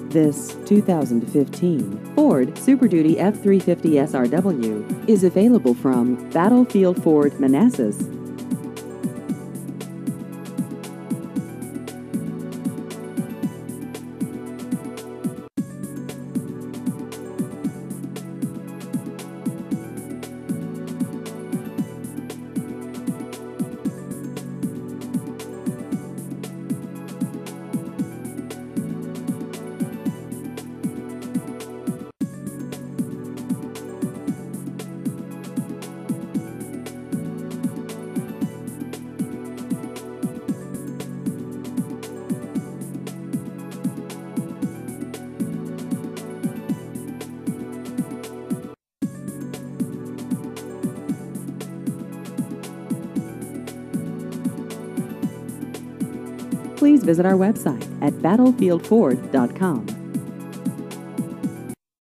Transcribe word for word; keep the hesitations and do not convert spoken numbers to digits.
This two thousand fifteen Ford Super Duty F three fifty S R W is available from Battlefield Ford, Manassas. Please visit our website at battlefield ford dot com.